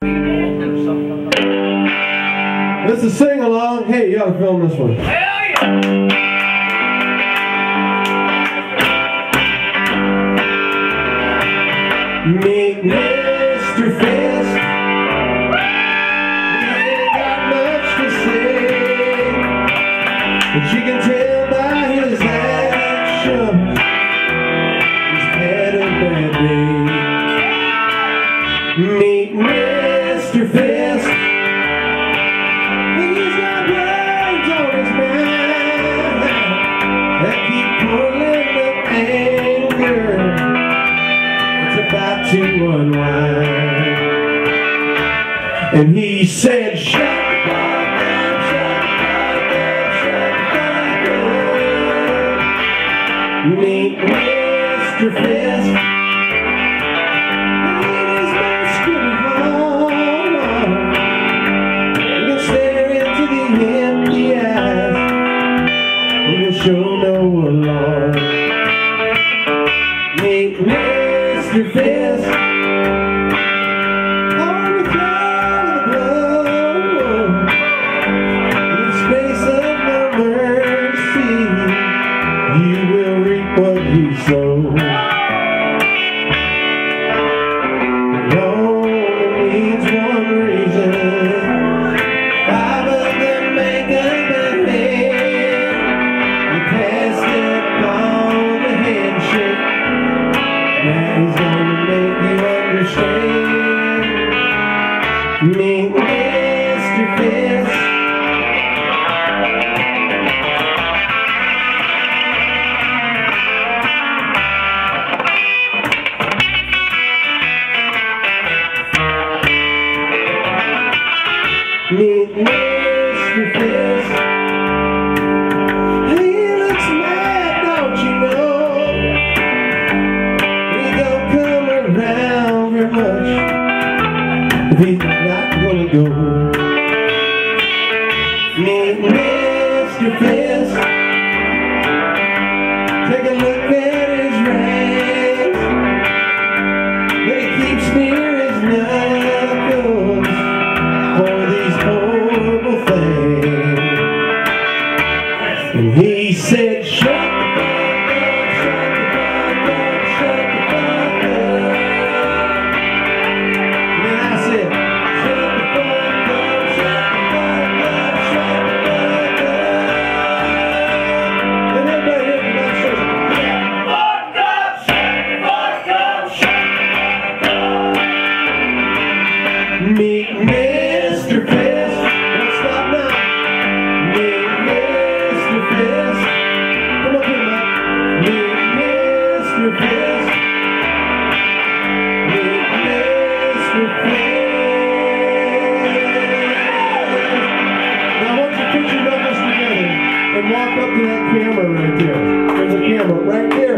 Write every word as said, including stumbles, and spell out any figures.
This is sing along. Hey, you gotta film this one. Hell yeah! Meet Mister Fist. He ain't got much to say, but you can tell by his actions he's had a bad day. Meet Mister Fist. He's got brains on his mind that keep pulling up anger. About to unwind, and he said, shut the fuck down, shut the fuck down, shut the fuck down. Meet Mister Fist. In his masculine heart, you can stare into the empty eyes, he will show no alarm. Meet Mister Fist, on the cloud of the blow, in the space of no mercy, you will reap what you sow. It only needs one reason, five of them make up a head. You pass it on the handshake. Now he's gonna make you understand. Meet Mister Fist. Meet Mister Fist. He looks mad, don't you know? Around very much if he's not gonna go. Meet Mister Fist. Take a look at his rings, but he keeps near his knuckles for these horrible things. And he said, shut the fuck up, shut the fuck up, shut the fuck up. Meet Mister Fist. Don't stop now. Meet Mister Fist. Come up here, man. Meet Mister Fist. Meet Mister Fist. Now I want you to put your knuckles together and walk up to that camera right there. There's a camera right there.